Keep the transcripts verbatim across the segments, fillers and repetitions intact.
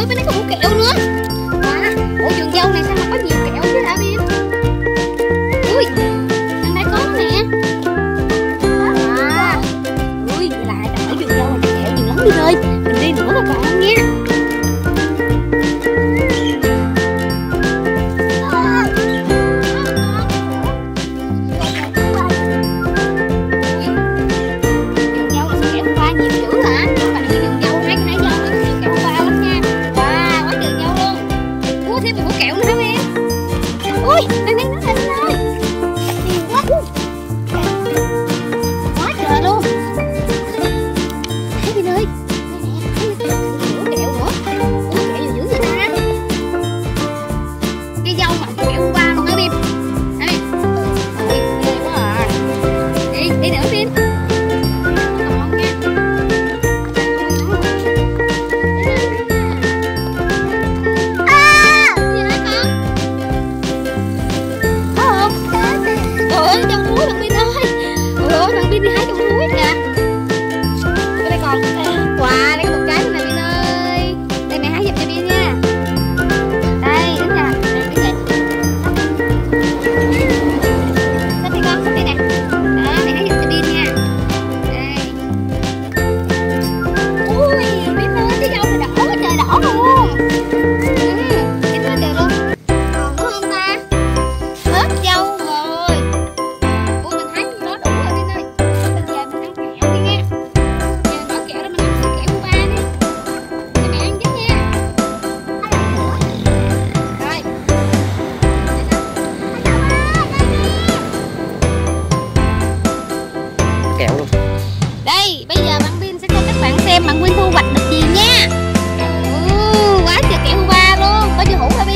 Ôi bên đây có hũ kẹo nữa. Wow. Ủa vườn dâu này sao mà có nhiều kẹo chứ hả Biên? Ui, bên đây có nè. Wow. Ui, vậy là ở vườn dâu này kẹo nhiều lắm Biên ơi. Mình đi nữa mà còn nha. Đây, bây giờ bạn Bin sẽ cho các bạn xem bạn Bin thu hoạch được gì nha. Ừ, quá trời kẹo Huba luôn. Bao nhiêu hũ hả Bin?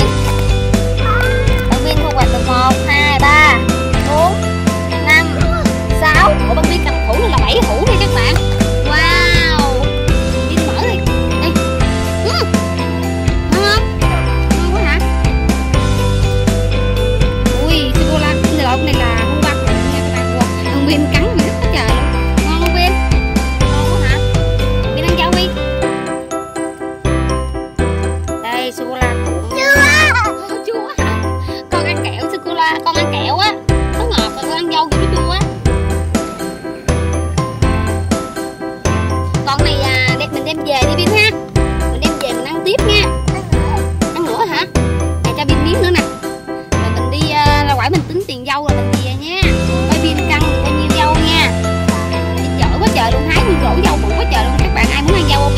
Bạn Bin thu hoạch được một, hai, ba, bốn, năm, sáu. Ủa bạn Bin cầm hũ này là bảy hũ nha các bạn. Wow. Bin mở đi. Đây. Ừ. Ngon không? Ngon quá hả? Ui, sô-cô-la lộn này là Huba nha các bạn. Wow. Bạn Bin cắn rất là trời luôn. Sô-cô-la chua. Chua hả? Con ăn kẹo sô-cô-la, con ăn kẹo á, nó ngọt rồi con ăn dâu thì nó chua á. Con này à, đem mình đem về đi Bin ha. Mình đem về mình ăn tiếp nha. Ăn nữa hả? Nè cho Bin miếng nữa nè. Rồi mình đi uh, ra ngoài mình tính tiền dâu rồi mình về nha. Coi Bin cân được bao nhiêu dâu nha. Đi chợ quá trời luôn, hái nguyên rổ dâu bự quá trời luôn. Các bạn ai muốn ăn dâu không?